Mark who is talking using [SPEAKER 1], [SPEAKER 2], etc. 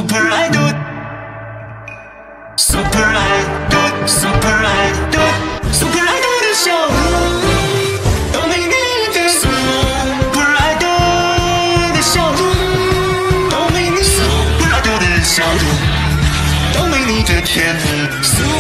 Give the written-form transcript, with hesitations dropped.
[SPEAKER 1] Super Idol Super Idol Super Idol Super Idol 的笑容都没你的 Super Idol 的笑容都没你 Super Idol 的笑容都没你的甜蜜。